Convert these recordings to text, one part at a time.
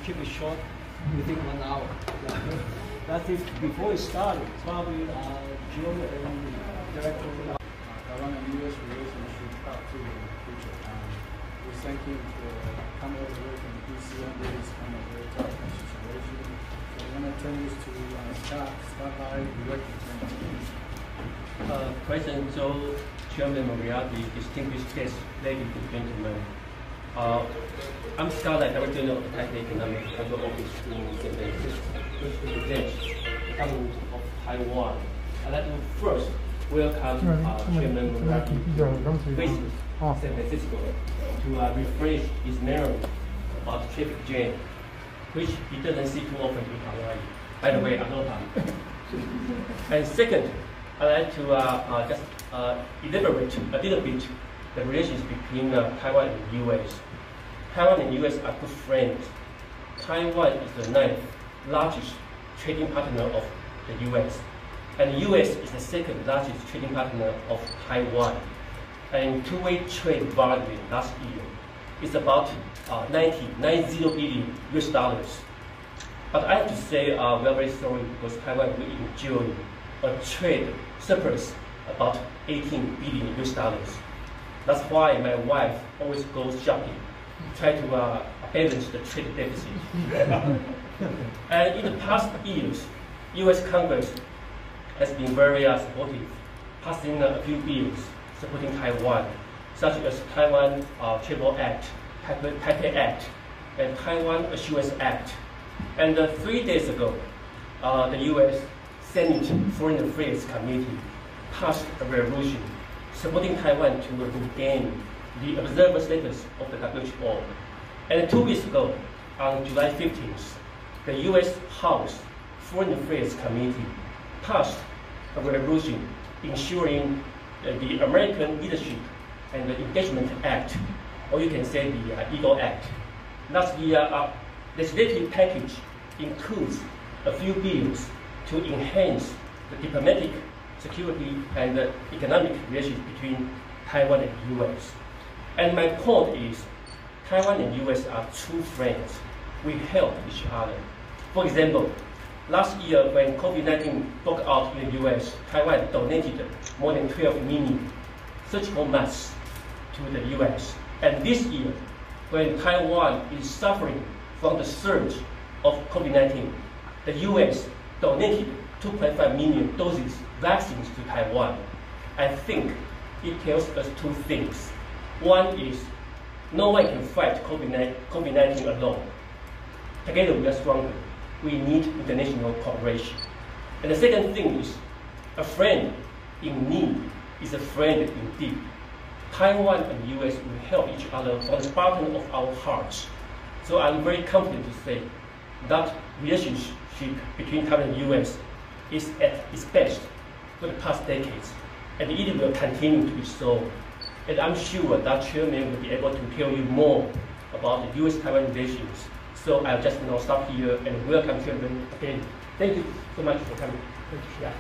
keep it short within 1 hour. That's it. Before it started, probably Jim and Director. Taiwan and U.S. relationship up to the future. We thank you for coming over here from DC under this kind of very tough situation. So I'm going to turn this to Scott by Director. President Joe, Chairman Moriarty, distinguished guests, ladies and gentlemen. I'm Scott, Director of Taipei Economic Control Office in San Francisco, which represents the government of Taiwan. I'd like to first welcome Chairman Moriarty to visit San Francisco to refresh his memory about traffic jam, which he doesn't see too often in Hawaii. By the way, aloha. And second, I'd like to just elaborate a little bit the relations between Taiwan and the U.S. Taiwan and the U.S. are good friends. Taiwan is the 9th largest trading partner of the U.S. and the U.S. is the 2nd largest trading partner of Taiwan. And two-way trade volume last year is about 90 billion US dollars. But I have to say we are very sorry because Taiwan will enjoy a trade surplus about 18 billion US dollars. That's why my wife always goes shopping, try to balance the trade deficit. And in the past years, U.S. Congress has been very supportive, passing a few bills supporting Taiwan, such as Taiwan Travel Act, Taipei Act, and Taiwan Assurance Act. And 3 days ago, the U.S. Senate Foreign Affairs Committee passed a resolution supporting Taiwan to regain the observer status of the WHO. And 2 weeks ago, on July 15th, the U.S. House Foreign Affairs Committee passed a resolution ensuring the American Leadership and the Engagement Act, or you can say the EAGLE Act. Thus, the legislative package includes a few bills to enhance the diplomatic, security, and economic relations between Taiwan and the U.S. And my point is, Taiwan and the U.S. are true friends. We help each other. For example, last year when COVID-19 broke out in the U.S., Taiwan donated more than 12 million surgical masks to the U.S. And this year, when Taiwan is suffering from the surge of COVID-19, the U.S. donated 2.5 million doses vaccines to Taiwan. I think it tells us two things. One is no one can fight COVID-19 alone. Together we are stronger. We need international cooperation. And the second thing is a friend in need is a friend indeed. Taiwan and the U.S. will help each other from the bottom of our hearts. So I'm very confident to say that relationship between Taiwan and the U.S. is at its best for the past decades, and it will continue to be so. And I'm sure that Chairman will be able to tell you more about the U.S.-Taiwan relations. So I'll just now stop here and welcome Chairman again. Thank you so much for coming. Thank you. Yeah.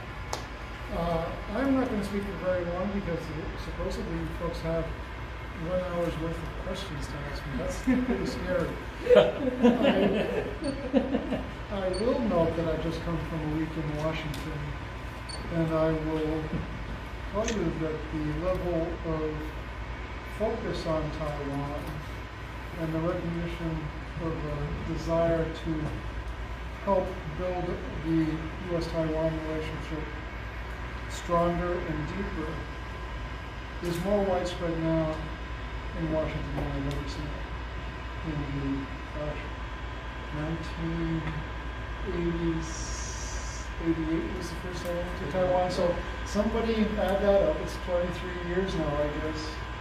I'm not going to speak for very long because supposedly you folks have 1 hour's worth of questions to ask me. That's pretty scary. I will note that I've just come from a week in Washington, and I will tell you that the level of focus on Taiwan and the recognition of a desire to help build the U.S.-Taiwan relationship stronger and deeper is more widespread now in Washington than I've ever seen it. In the 1988 was the first time I went to Taiwan. So somebody add that up. It's 23 years now, I guess.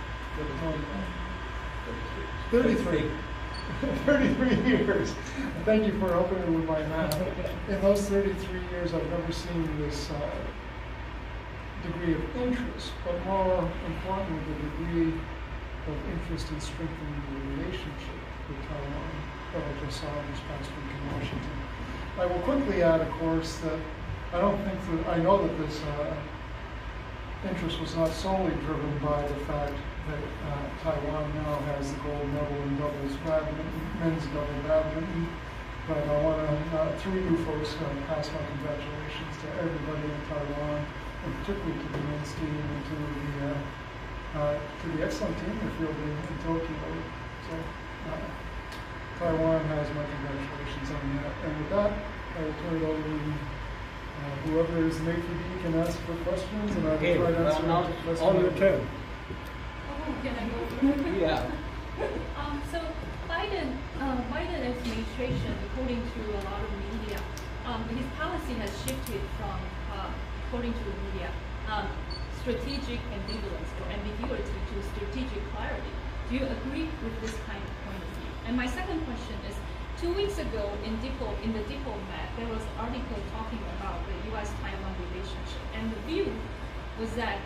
33. 33 years. Thank you for helping me with my math. In those 33 years, I've never seen this degree of interest, but more importantly, the degree of interest in strengthening the relationship with Taiwan that I just saw this past week in Washington. I will quickly add, of course, that I know that this interest was not solely driven by the fact that Taiwan now has the gold medal in doubles badminton, men's double badminton, But I want to, through you folks, pass my congratulations to everybody in Taiwan, and particularly to the men's team and to the excellent team they're fielding in Tokyo. So Taiwan has my congratulations on that. And with that, I will turn it over to whoever is the maitre d' can ask for questions, and I will try to answer them. On your turn. Oh, can I go first? Yeah. So Biden administration, according to a lot of media, his policy has shifted from, according to the media, strategic ambivalence or ambiguity to strategic clarity. Do you agree with this kind of point of view? And my second question is, 2 weeks ago in the Diplomat, there was an article talking about the U.S.-Taiwan relationship, and the view was that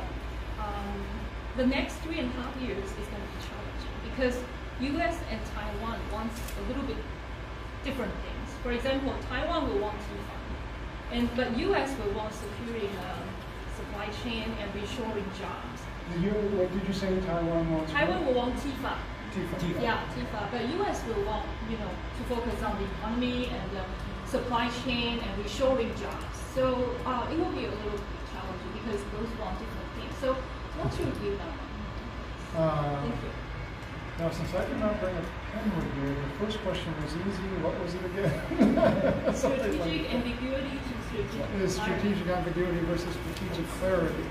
the next 3.5 years is going to be challenging because U.S. and Taiwan wants a little bit different things. For example, Taiwan will want TIFA, but U.S. will want securing supply chain and reshoring jobs. What did you say Taiwan wants? Taiwan will want TIFA. TIFA. Yeah, TIFA. But U.S. will want, to focus on the economy and supply chain and reshoring jobs. So it will be a little bit challenging because those want different things. So what's your view on that? Thank you. Now, since I did not bring a pen with me, the first question was easy. What was it again? Strategic ambiguity to strategic ambiguity versus strategic clarity.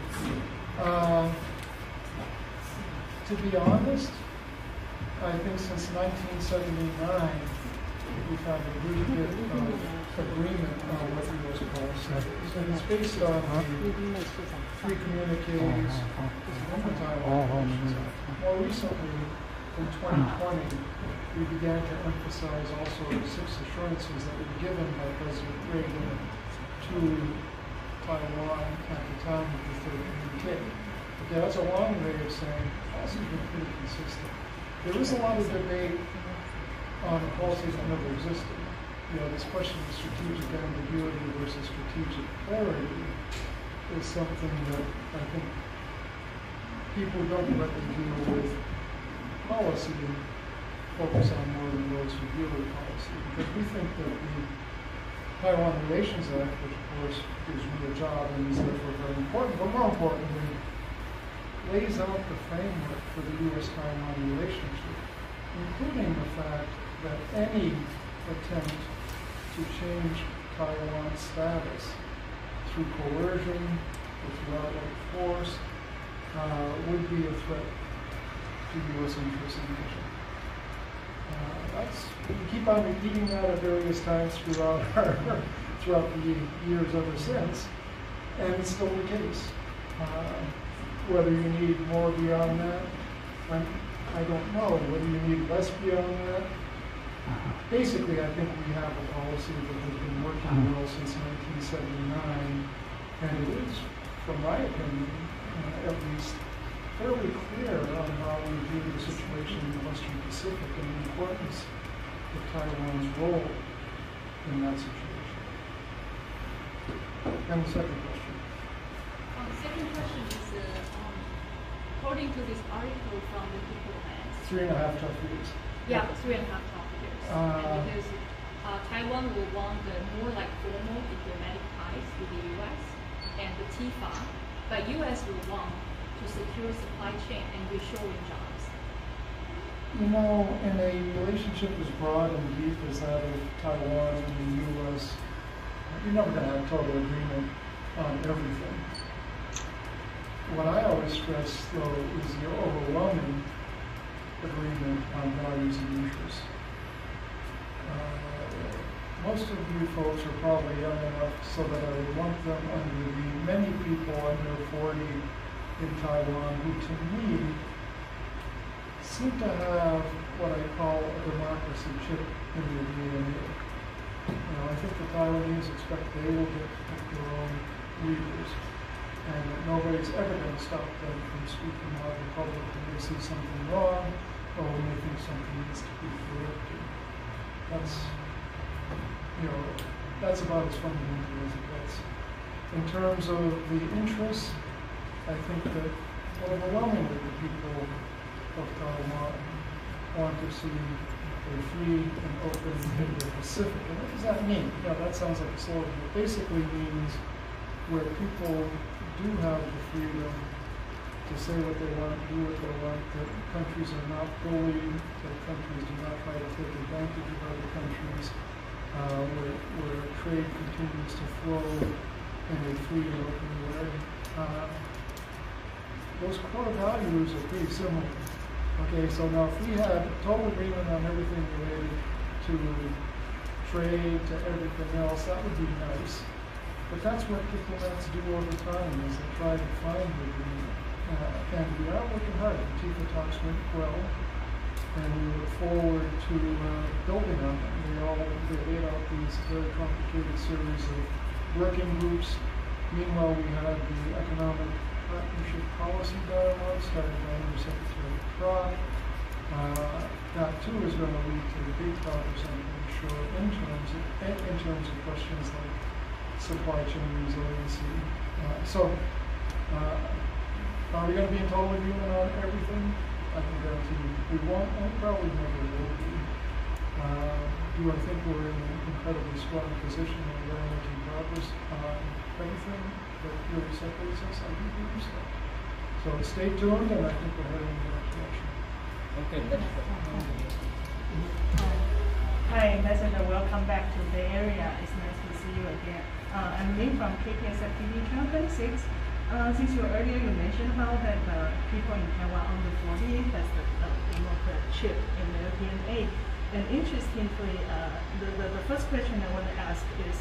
To be honest, I think since 1979, we've had a really good agreement on what the U.S. policy is. And it's based on free communiques from the Taiwan. More recently, in 2020, we began to emphasize also the 6 assurances that were given by President Reagan to Taiwan at the time of the third communique. Okay, that's a long way of saying policy's been pretty consistent. There is a lot of debate on policies that never existed. This question of strategic ambiguity versus strategic clarity is something that I think people who don't directly deal with policy focus on more than those who deal with policy. Because we think that the Taiwan Relations Act, which of course gives me a job and is therefore very important, but more importantly, lays out the framework for the U.S.-Taiwan relationship, including the fact that any attempt to change Taiwan's status through coercion or through outright force would be a threat to U.S. interests in Asia. We keep on repeating that at various times throughout the years ever since, and it's still the case. Whether you need more beyond that, I don't know. Whether you need less beyond that. Basically, I think we have a policy that has been working well since 1979, and it is, from my opinion, at least, fairly clear on how we view the situation in the Western Pacific and the importance of Taiwan's role in that situation. And the second question. The second question is, according to this article from the Diplomat, 3.5 tough years. Yeah, 3.5 tough years. And because Taiwan will want the more like formal diplomatic ties with the U.S. and the TIFA, but U.S. will want to secure supply chain and reshoring jobs. In a relationship as broad and deep as that of Taiwan and the U.S., you're never going to have total agreement on everything. What I always stress, though, is the overwhelming agreement on values and interests. Most of you folks are probably young enough so that I would lump them under the many people under 40 in Taiwan who, to me, seem to have what I call a democracy chip in their DNA. I think the Taiwanese expect they will get to pick their own leaders, and that nobody's ever going to stop them from speaking out in public when they see something wrong or when they think something needs to be corrected. That's about as fundamental as it gets. In terms of the interests, I think that overwhelmingly the people of Taiwan want to see a free and open Indo-Pacific. And what does that mean? Yeah, that sounds like a slogan. It basically means where people do have the freedom to say what they want, do what they want, that countries are not bullied, that countries do not try to take advantage of other countries, where trade continues to flow in a free and open way. Those core values are pretty similar. Okay, so now if we had total agreement on everything related to trade, to everything else, that would be nice. But that's what diplomats do over time, is they try to find the agreement. And we are working hard. The TIFA talks went well, and we look forward to building on them. They laid out these very complicated series of working groups. Meanwhile, we had the Economic Partnership Policy Dialogue started by Under Secretary Croft. That too is going to lead to big progress, I'm sure, in terms of questions like supply chain resiliency. Are we going to be in total agreement on everything? I can guarantee you we won't, and probably never will be. Do I think we're in an incredibly strong position and we're making progress on everything that really separates us? I do believe so. So stay tuned, and I think we're heading in the right direction. Okay, that's Hi, Ambassador. Welcome back to the area. It's nice to see you again. I'm Lynn from TCCSFBA Channel 26. Since earlier you mentioned about that people in Taiwan under 40 has the name of the chip in their DNA. And interestingly, the first question I want to ask is,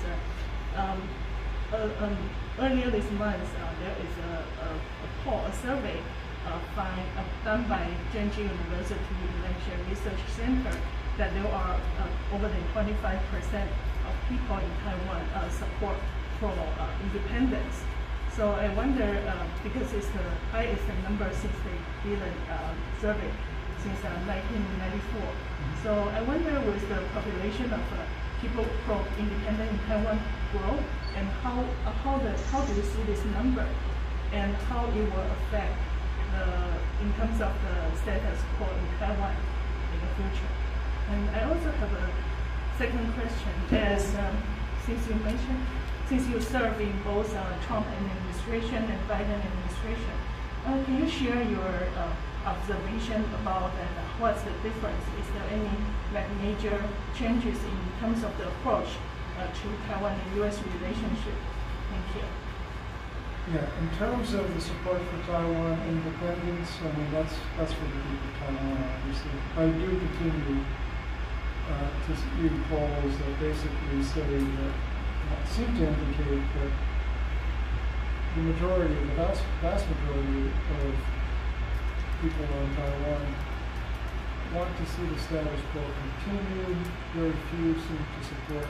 earlier this month, there is a survey done by Zhenji University Election Research Center that there are over than 25% of people in Taiwan support for independence. So I wonder, because it's the highest number since they did a survey since 1994. So I wonder, with the population of people pro-independent in Taiwan grow, and how do you see this number, and how it will affect in terms of the status quo in Taiwan in the future? And I also have a second question. As since you serve in both Trump administration and Biden administration, can you share your observation about what's the difference? Is there any major changes in terms of the approach to Taiwan and U.S. relationship? Thank you. Yeah, in terms of the support for Taiwan independence, I mean that's for the people of Taiwan, obviously. I do continue to read polls that basically say that seem to indicate that the vast majority of people on Taiwan want to see the status quo continue. Very few seem to support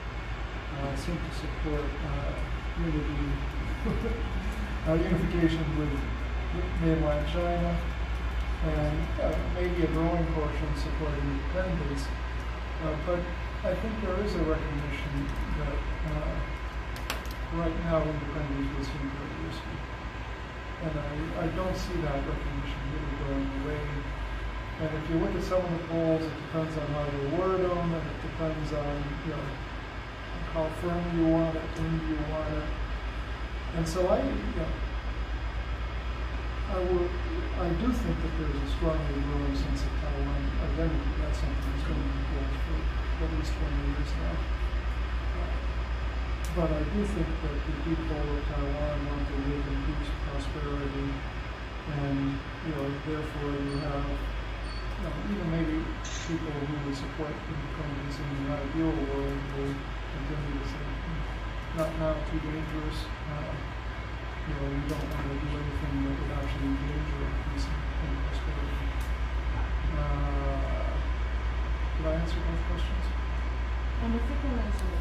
unification with mainland China, and maybe a growing portion supporting independence. But I think there is a recognition that right now independence will seem very risky. And I don't see that recognition really going away. And if you look at some of the polls, it depends on how you word them, and it depends on how firm you want it, when you want it. And so I do think that there's a strongly growing sense of Taiwan identity. That's something that's going to be built for at least 20 years now. But I do think that the people of Taiwan want to live in peace, prosperity, and therefore you have even maybe people who would support independence in the ideal world will continue to say, not now, too dangerous. You don't want to do anything that would actually endanger peace and prosperity. Did I answer both questions? And the second one is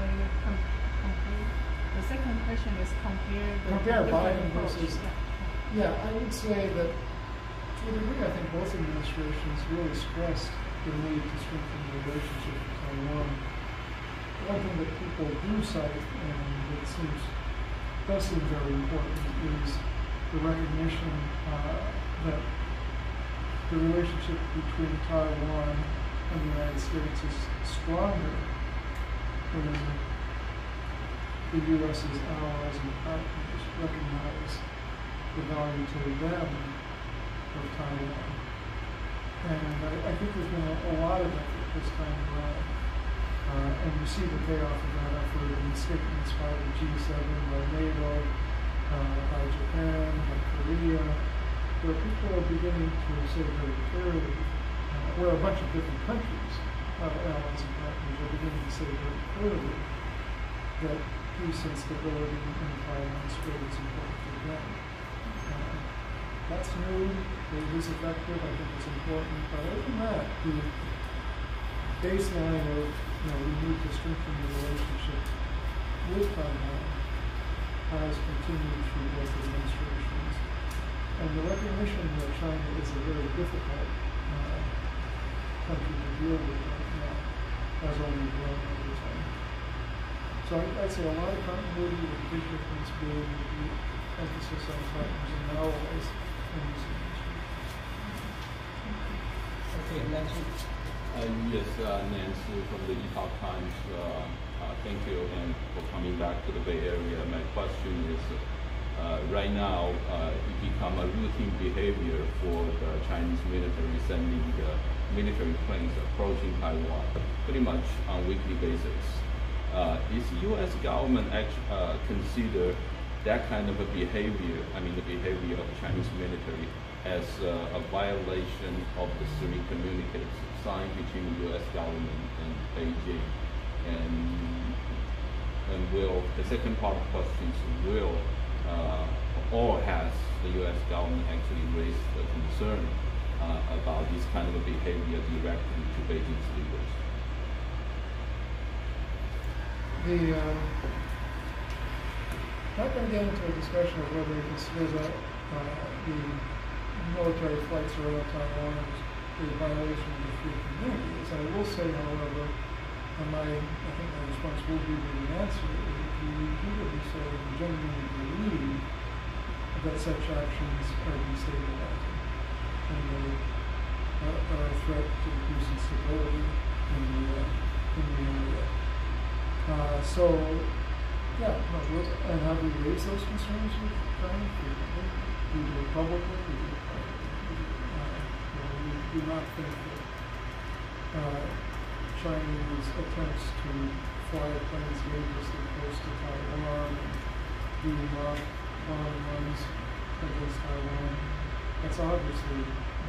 the second question is compare Biden versus. Yeah, I would say that to a degree, I think both administrations really stressed the need to strengthen the relationship with Taiwan. One thing that people do cite, and it does seem very important, is the recognition that the relationship between Taiwan and the United States is stronger when the U.S.'s allies and partners recognize the value to them of Taiwan. And I think there's been a lot of effort this time around. And you see the payoff of that effort in statements by the G7, by NATO, by Japan, by Korea, where people are beginning to say very clearly, where a bunch of different countries, allies and partners, are beginning to say very clearly that peace and stability in the Taiwan Strait is important for them. That's new, it is effective, I think it's important, but other than that, the baseline of, we need to strengthen the relationship with Taiwan has continued through both administrations. And the recognition that China is a very difficult country to deal with right now has only grown over time. So I'd say a lot of continuity with big difference being the emphasis on partners and allies in this industry. Okay, Nancy. Yes, Nancy from the Epoch Times. Thank you again for coming back to the Bay Area. My question is, right now, it become a routine behavior for the Chinese military sending military planes approaching Taiwan pretty much on a weekly basis. Is U.S. government consider that kind of a behavior, the behavior of the Chinese military, as a violation of the three communiques signed between the U.S. government and Beijing? And will, the second part of the question is, will or has the U.S. government actually raised the concern about this kind of a behavior directly to Beijing's leaders? Not going to get into a discussion of whether you consider that the military flights around Taiwan is a violation of the free communities. I will say, however, and I think my response will be the answer, is if you repeatedly say and genuinely believe that such actions are destabilizing and they are a threat to the peace and stability in the area. And have we raised those concerns with China? We do it publicly. We do not think that Chinese attempts to fly planes dangerously close to Taiwan and do mock bomb runs against Taiwan. That's obviously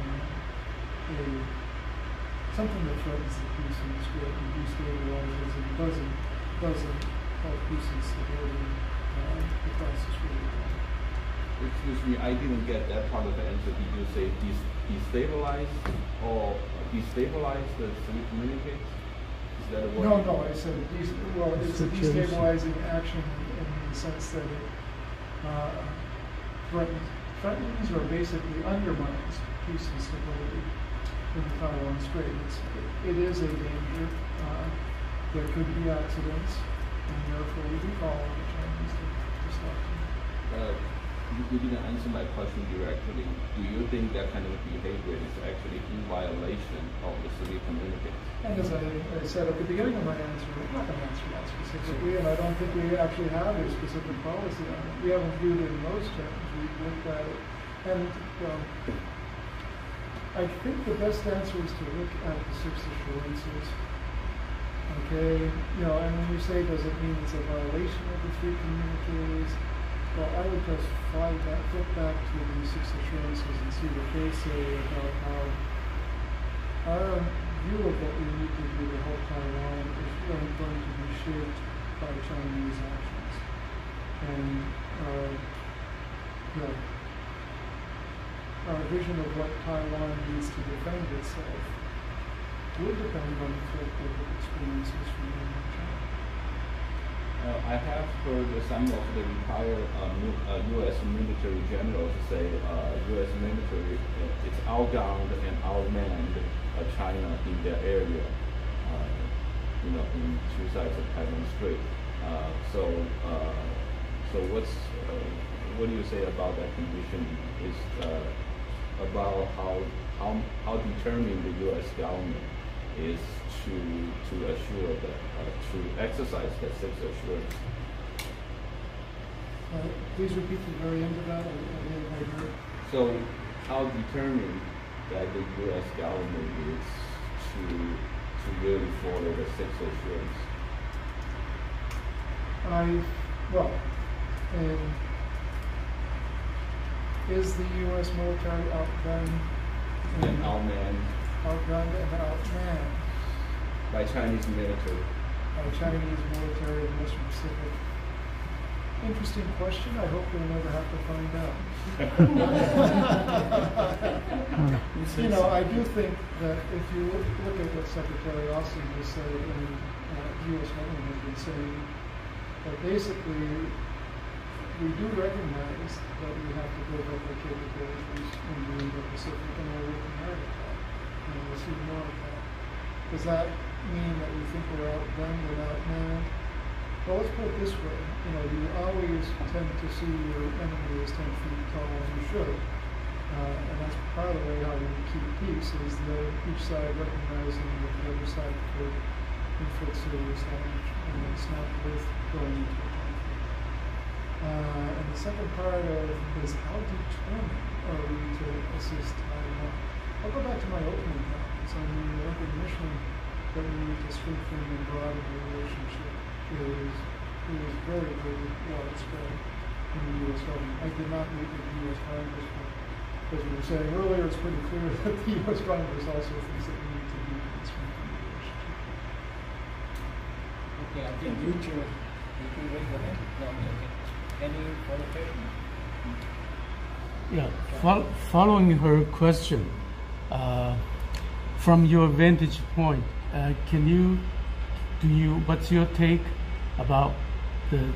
something that threatens the peace in the strait and destabilizes and doesn't help peace and stability across the strait. Excuse me, I didn't get that part of the answer. Did you say destabilize or destabilize the three communiques? Is that a word? No, I said it's a destabilizing action in the sense that it threatens or basically undermines peace and stability in the Taiwan Strait. It is a danger. There could be accidents, and therefore we do call on the Chinese to stop them. You didn't answer my question directly. Do you think that kind of behavior is actually in violation of the three communiques? And as I said at the beginning of my answer, I'm not going to answer that specifically, and I don't think we actually have a specific policy on it. We haven't viewed it in those terms. We've looked at it. And I think the best answer is to look at the 6 assurances. Okay, and when you say, does it mean it's a violation of the 3 communiques? Well, I would just flip back to the 6 assurances and see what they say about how our view of what we need to do to help Taiwan is really going to be shaped by Chinese actions. And our vision of what Taiwan needs to defend itself will depend on the collective experiences from China. I have heard some of the retired U.S. military generals say U.S. military is outgunned and outmanned China in their area, in 2 sides of Taiwan Strait. So what do you say about that condition? Is about how determined the U.S. government is to assure to exercise that six assurance. Please repeat the very end of that. I didn't quite hear it. So, how determined that the U.S. government is to really follow the six assurance? Is the U.S. military outgunned And outmanned and outmanned by Chinese military. by Chinese military in the Western Pacific? Interesting question. I hope we'll never have to find out. You know, I do think that if you look at what Secretary Austin has said and the U.S. government has been saying, that basically we do recognize that we have to build up our capabilities in the Indo-Pacific, and we're working hard at that. And we'll see more of that. Does that mean that we think we're outgunned and outmanned? Well, let's put it this way. You know, you always tend to see your enemy as 10 feet tall, and you should. And that's part of the way how we keep peace, is that each side recognizing that the other side could inflict serious damage, and it's not worth going into a conflict. And the second part of is how determined are we to assist Taiwan? I'll go back to my opening comments. I mean, the recognition that we need to strengthen and broaden the relationship is very, very widespread in the U.S. government. I did not meet with the U.S. Congress, but as we were saying earlier, it's pretty clear that the U.S. Congress also thinks that we need to deepen and strengthen the relationship. Okay, I think you two, you can raise your hand. No, okay. Any further questions? Yeah, following her question, from your vantage point, what's your take about the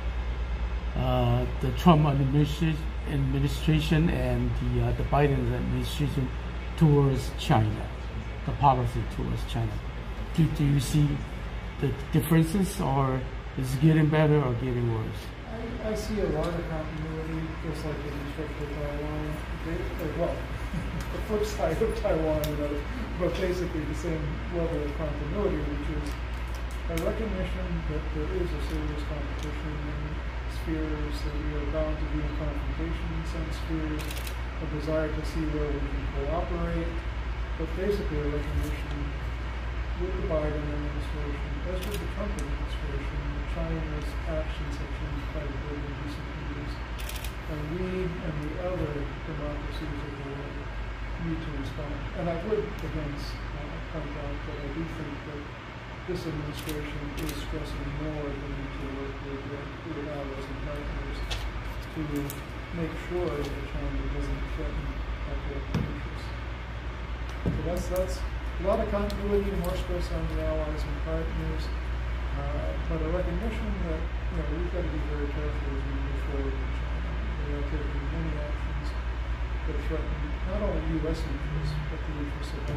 Trump administration and the Biden administration towards China, the policy towards China? Do you see the differences, or is it getting better or getting worse? I see a lot of continuity, just like with respect to Taiwan. The flip side of Taiwan, but basically the same level of continuity, which is a recognition that there is a serious competition in spheres, that we are bound to be in confrontation in some spheres, a desire to see where we can cooperate, but basically a recognition with the Biden administration, as with the Trump administration, that China's actions have changed quite a bit in recent years, and we and the other democracies of the world need to respond. And I would, again, point out that I do think that this administration is stressing more the need to work with allies and partners to make sure that China doesn't threaten our collective interests. So that's a lot of continuity, more stress on the allies and partners, but a recognition that we've got to be very careful as we move forward in China. They are taking many actions that threaten not only U.S. interests, but the interests of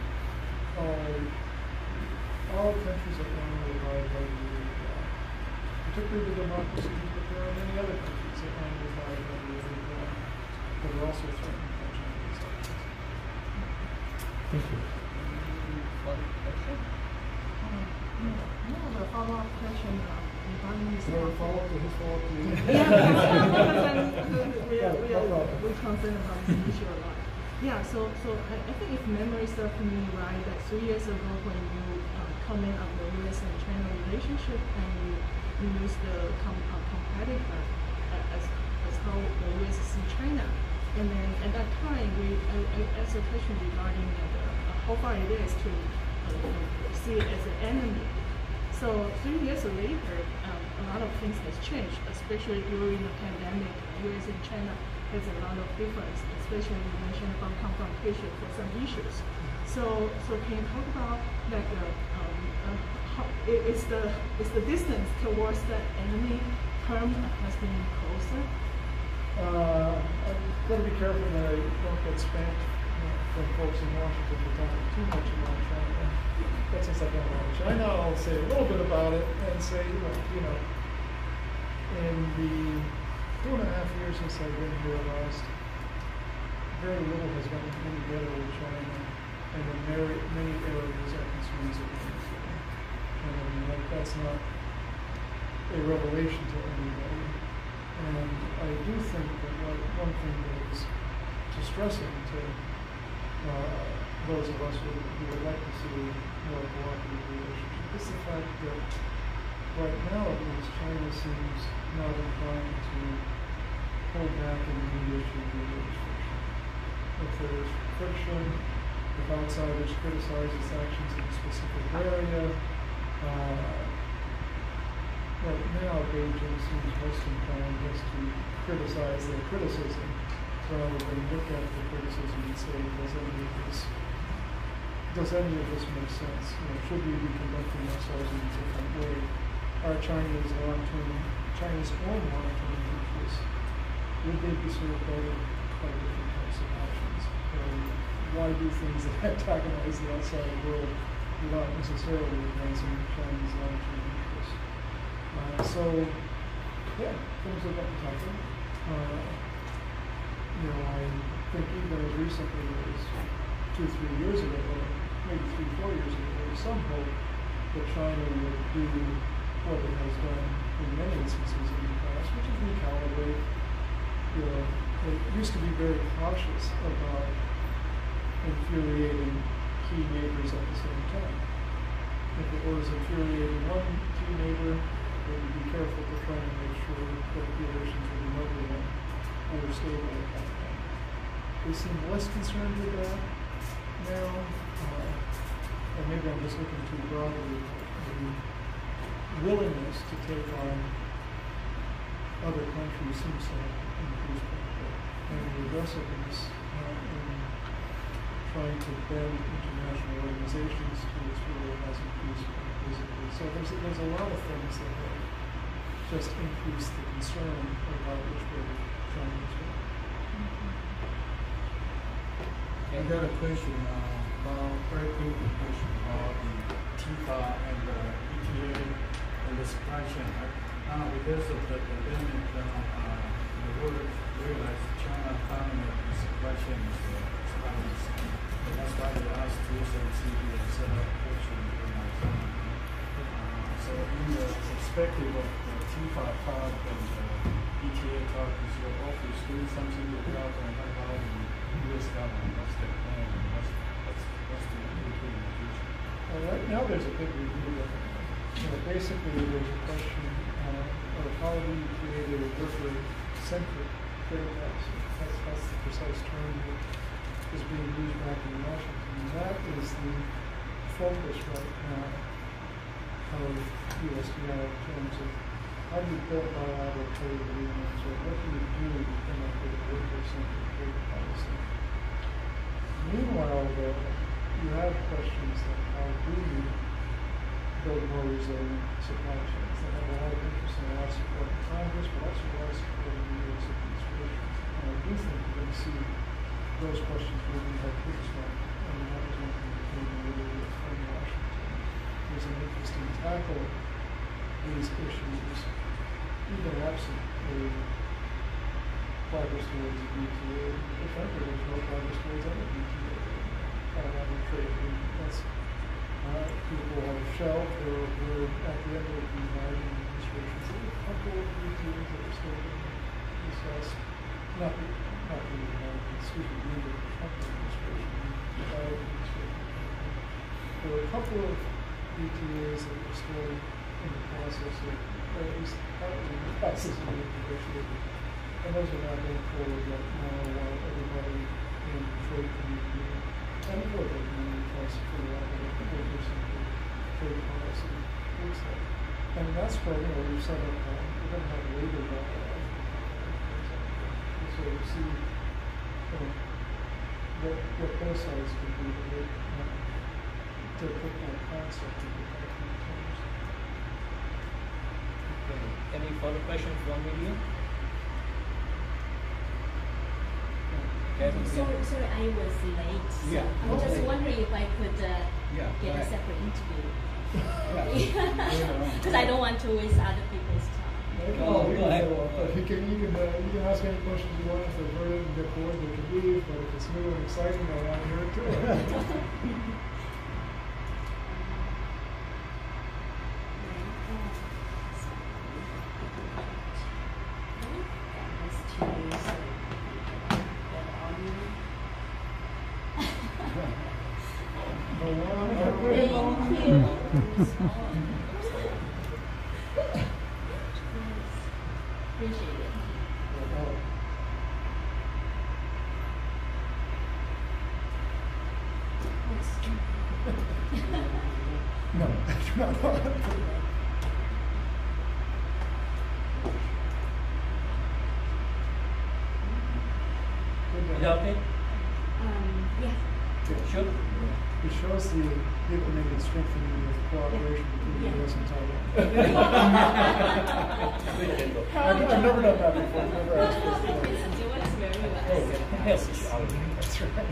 all countries that want to abide by the rule of law, particularly the democracies, but there are many other countries that want to abide by the rule of law that are also threatened by Chinese actions. Thank you. A follow-up question regarding this. No follow-up to his follow-up to you. We're concerned about this issue a lot. Yeah, so I think if memory serves me right, that 3 years ago when you comment on the U.S. and China relationship and you use the competitive as how the U.S. see China, and then at that time I asked a question regarding how far it is to see it as an enemy. So 3 years later, a lot of things has changed, especially during the pandemic. U.S. and China has a lot of difference, especially you mentioned about confrontation for some issues. So can you talk about like how is the distance towards the enemy term has been closer? I've got to be careful that I don't get spanked from folks in Washington for talking too much about China. But since I've been around China, I'll say a little bit about it and say, in the 2.5 years since I've been here last, very little has gone any better with China, and in many areas our concerns have been that's not a revelation to anybody. And I do think that one thing that is distressing to those of us who would like to see more cooperative relationship is the fact that right now, at least, China seems not inclined to pull back in the issue of restriction. If there's friction, if outsiders criticize its actions in a specific area, right now Beijing seems most inclined just to criticize their criticism rather than look at the criticism and say, does any of this make sense? Should we be conducting ourselves in a different way? Are China's own long-term interests, would they be served better by different types of actions? Why do things that antagonize the outside world without necessarily advancing China's long-term interests? Things are going to happen. I think even as recently as 2-3 years ago, or maybe 3-4 years ago, there was some hope that China would do what it has done in many instances in the past, which is recalibrate. It used to be very cautious about infuriating key neighbors at the same time. If it was infuriating one key neighbor, they would be careful to try and make sure that relations with another one were stable at that time. They seem less concerned with that now, and maybe I'm just looking too broadly. The willingness to take on other countries seems to have increased quite a bit, and the aggressiveness in trying to bend international organizations to its will has increased quite visibly. So there's a lot of things that have just increased the concern about which way China is going. I got a question, very quick question about the TIFA and the ETA and the supply chain. Because of the pandemic, the world realized China found that the supply chain is challenged. And that's why they asked TSMC to set up production in China. So in the perspective of the TIFA talk and the ETA talk, is your office doing something with that and how the U.S. government, what's their plan, what's the ETA in the future? Well, right now there's a big review of basically there's a question of how do you create a worker-centric trade policy. That's the precise term that is being used back in Washington. And that is the focus right now of USDI in terms of how do you build bilateral trade agreements, or what do you do to come up with a worker-centric trade policy. Meanwhile, though, you have questions like how do you build more resilient supply chains that have a lot of interest and a lot of support in Congress, but also a lot of support in the U.S. administration. And I do think we're going to see those questions moving by Kickstarter. And that was one thing that came really from Washington. There's an interest in tackle these issues, even absent a progress towards the BTA. Frankly, there's no progress towards any BTA trade agreement. That's people have shelved or were at the end of the Biden administration. So a couple of BTAs that are still being discussed, not the Trump administration, the Biden administration. There were a couple of BTAs that were still in the process of, or at least partly in the process of being negotiated. And those are not moving forward right now while everybody in the trade community and the world community tries to figure out what trade policy looks like. And that's why we've set up, we're going to have labor dialogue, so you see what both sides can do to put that concept into terms. Okay. Any further questions from media? Sorry, I was late. So Yeah. I'm just wondering if I could get a separate interview. Because I don't want to waste other people's time. Go ahead. You can ask any questions you want. If they've heard it and get bored, they can leave. But if it's new and exciting, I want to hear it too. Appreciate it. No, I do not know. Is that okay? Yeah. Sure. It shows the deepening and strengthening of cooperation between the U.S. and Taiwan. I've never done that before. Never asked for it. It works very well. That's right.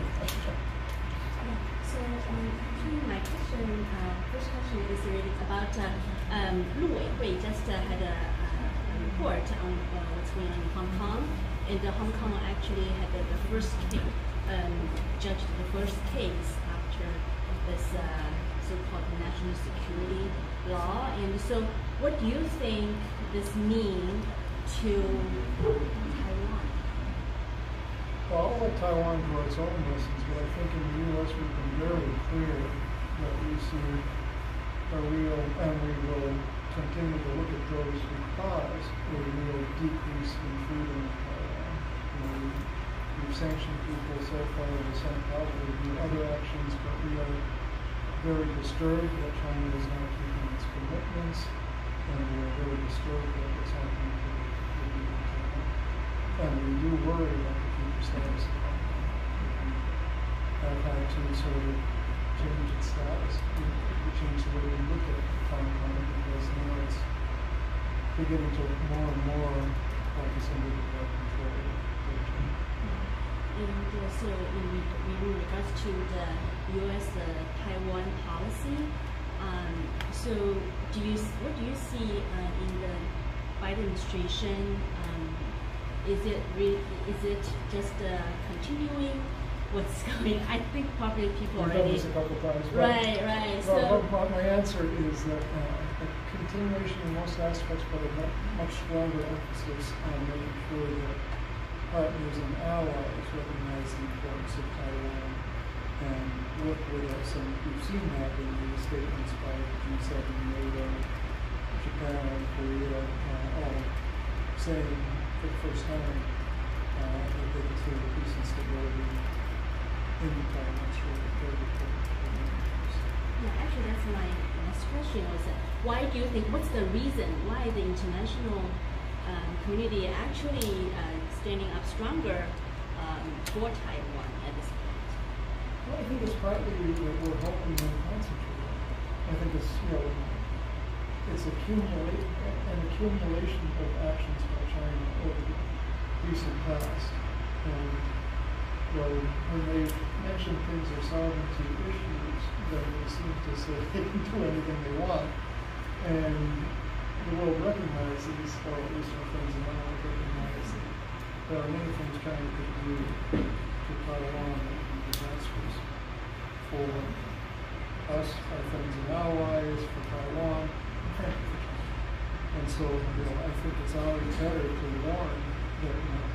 So actually my question, first question is really about Lu Weihui just had a report on what's going on in Hong Kong, and Hong Kong actually had the first case, judged the first case after this so-called national security law. And so, what do you think this means to Taiwan? Well, I'll let Taiwan draw its own lessons, but I think in the U.S. we've been very clear that we see a real, and we will continue to look at those who cause a real decrease in freedom in Taiwan. We've sanctioned people so far in the Senate House. We do other actions, but we are very disturbed that China is not keeping its commitments, and we are very disturbed that what's happening to the people in Taiwan. And we do worry about the future status of Hong Kong. I've had to sort of change its status, change the way we look at Hong Kong, because now it's beginning to look more and more like it's under the control. And so in regards to the U.S.-Taiwan policy, so what do you see in the Biden administration? Is it just continuing what's going? I think probably people We've already. done this a couple times. Right. Well, my answer is that a continuation in most aspects, but a much stronger emphasis on making sure that partners and allies recognize the importance of Taiwan and work with us. And we've seen that in the statements by G7, NATO, Japan, Korea, all saying for the first time that they consider peace and stability in Taiwan very important. Yeah, actually, that's my next question. Was why do you think? What's the reason why the international community actually standing up stronger for Taiwan at this point? Well, I think it's partly that we're helping them concentrate. I think it's it's an accumulation of actions by China over the recent past. And when they mention things are sovereignty issues, then they seem to say they can do anything they want. And the world recognizes, or at least our friends in Ireland recognize, that there are many things China could do to Taiwan that would be disastrous for us, our friends and allies, for Taiwan, and frankly for China. And so, I think it's always better to warn that,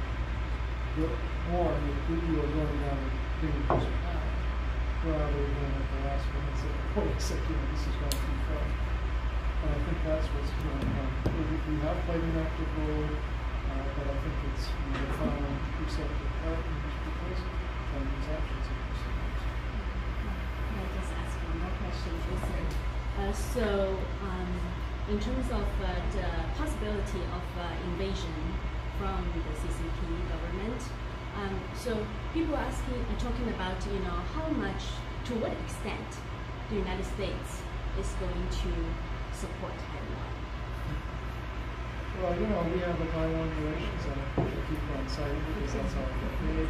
warn that you are going down a dangerous path, rather than at the last minute say, wait a second, this is going too far. And I think that's what's going on. We have played an active role, but I think we have found receptive partners because of Chinese actions in this sense. I'll just ask one more question. In terms of the possibility of invasion from the CCP government, so people are talking about, how much, to what extent the United States is going to support Taiwan. Well, we have a Taiwan Relations Act, which we keep on citing because that's how we get paid.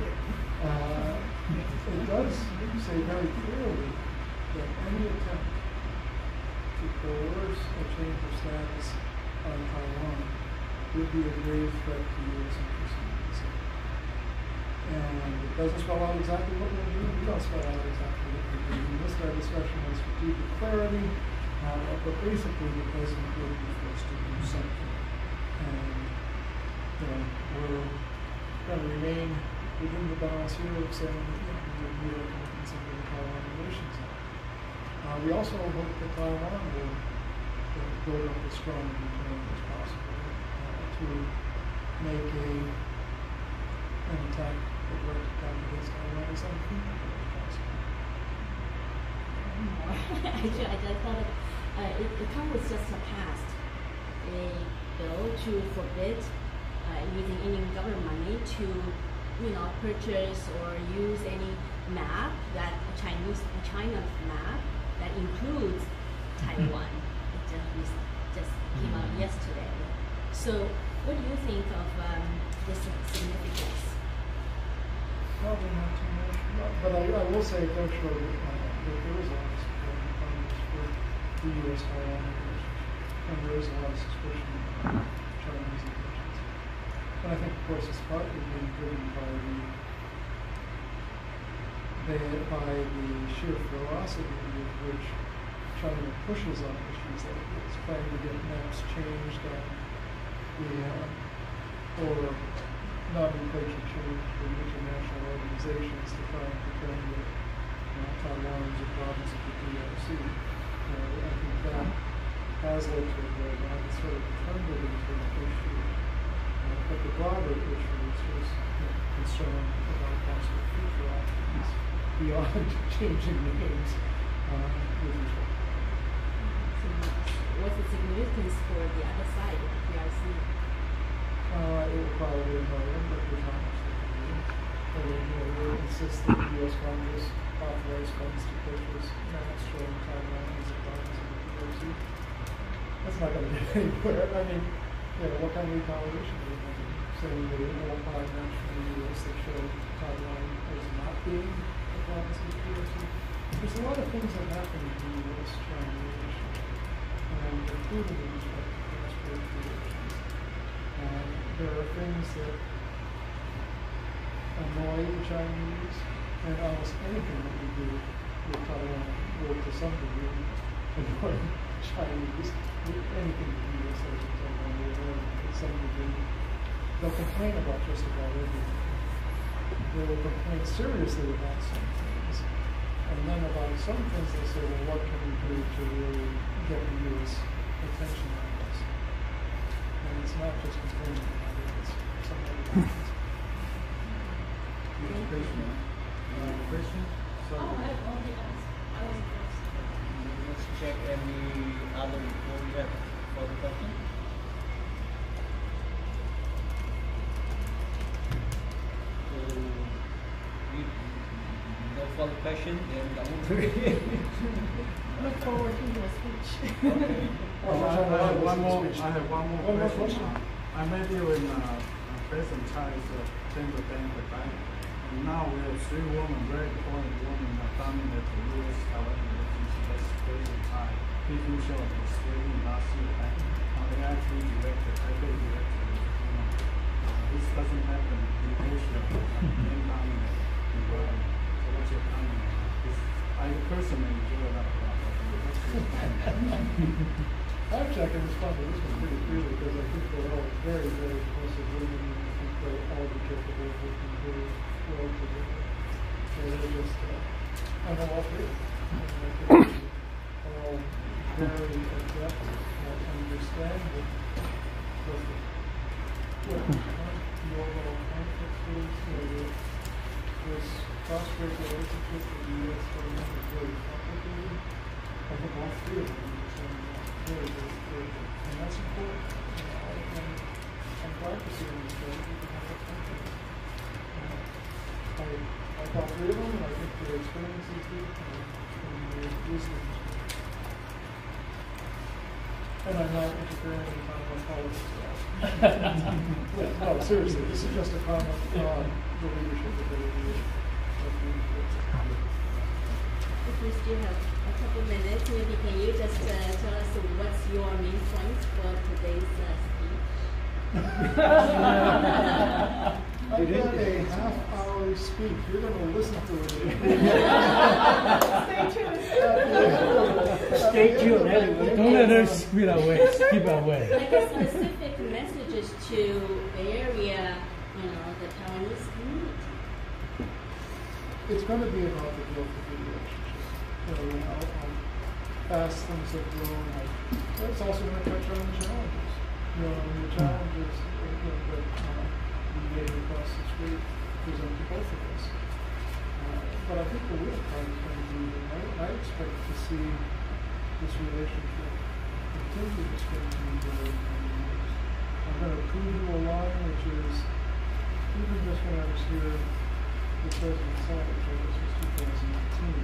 It does say very clearly that any attempt to coerce a change of status on Taiwan would be a grave threat to U.S. interests in the Pacific. And it doesn't spell out exactly what we'll do. We don't spell out exactly what we'll do. We missed our discussion on strategic clarity. But basically, the president will be forced to do something. And we're going to remain within the bounds here of saying that we are commitments under the Taiwan Relations Act. We also hope that Taiwan will build up as strong a deterrent as possible to make an attack, a direct attack against Taiwan as unthinkable as possible. Actually, I just thought the Congress just passed a bill to forbid using any government money to, purchase or use any map that China map that includes Taiwan. It just came out yesterday. So, what do you think of this significance? Probably not too much, but I will say it does show that there is a lot of support in Congress for the U.S.-Taiwan relationship, and there is a lot of suspicion of Chinese intentions. And I think, of course, it's partly being driven by the sheer ferocity with which China pushes on issues like this, trying to get maps changed or nomenclature changed from international organizations to try and pretend that Taiwan is a province of the DRC. I think that has led to a global sort of turned it into an issue. But the broader issue is just concern about possible future actions beyond changing names with each other. What's the significance for the other side of the PRC? It will probably annoy them, but there's not much they can do. They insist that the U.S. Congress authorize funds to purchase maps showing Taiwan as a province of the PRC. That's not going to get anywhere. I mean, what kind of retaliation do you think? Saying they won't buy maps from the U.S. that show Taiwan as not being a province of the PRC? There's a lot of things that happen in the U.S.-China relationship, and including with respect to cross-border relations. There are things that annoy the Chinese, and almost anything that we do with Taiwan will, to some degree, annoy the Chinese. Anything that the U.S. does with Taiwan will annoy them to some degree. They'll complain about just about everything. They will complain seriously about some things. And then about some things they say, well, what can we do to really get the U.S. attention on this? And it's not just complaining about it, it's some other things. Question? I already asked. I was first. Let's check any other before we have for the question. No further question, then I will Look forward to your speech. Okay. I have one more question. I met you in President Chai's Chamber Bank Diamond. And now we have three women, very important women, dominate the U.S.-Taiwan relationship. That's President Chai, Peking Shaw, Australian last year. They actually directed, Taipei directed. This doesn't happen in Asia. Men dominate the world. So what's your comment on this? I personally enjoy that a lot. Actually, I can respond to this one pretty freely because I think they're all very, very impressive women, and I think they'll all be capable of working very well together. So they're just, I know all three. And I think they're all very adept at understanding what the overall context is. This cross-strait relationship with the U.S. government is very complicated. I think all three of them understand that very, very clearly. And that's important. I'm glad to see them this way because I have confidence. I thought three of them, and I think their experience is good, and their wisdom is good. And I'm not interfering in Taiwan politics at all. No, seriously, this is just a comment on the leadership ability of the If we still have a couple minutes, maybe can you just tell us what's your main points for today's speech? I've got a half-hour speech. You're going to listen to it. Stay tuned anyway. Don't let her skip away. Like specific messages to Bay Area, the Taiwanese community. It's going to be about the growth of the relationship. fast things have grown. It's also going to touch on the challenges. The challenges that the across the street present to both of us. But I think the real part is going to be that I expect to see this relationship continue to strengthen over the coming years. I'm going to preview a line which is, even just when I was here, the President said, which I guess was 2018,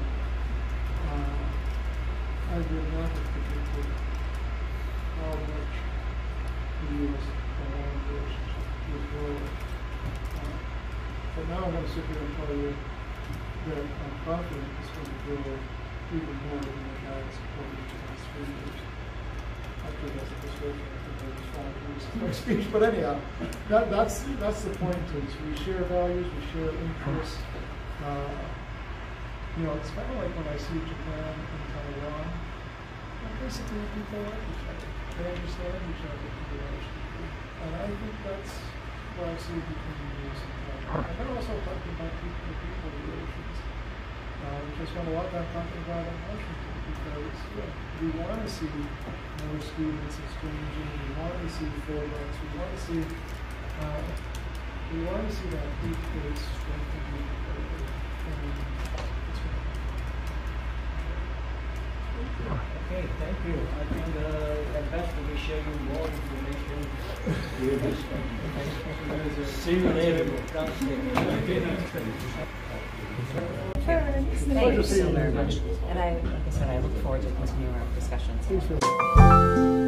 I would not have predicted how much the U.S. foreign relationship would grow. But now I'm going to sit here and tell you that I'm confident it's going to grow even more than it has over the last 3 years. Actually, that's a description. I think I was trying to use my speech. But anyhow, that's the point is we share values, we share interests. It's kind of like when I see Japan and Taiwan. Basically, people like each other. They understand each other to the and I think that's what I see between the U.S. and Taiwan. And then also talking about people-to-people relations, which I spent a lot of time talking about in Washington, because we want to see more students exchanging, we want to see Fulbrights, we want to see that deep base strengthening. Okay, thank you. I think at best we share you more information. See you later. Pleasure to see you very much. And like I said, I look forward to continuing our discussions.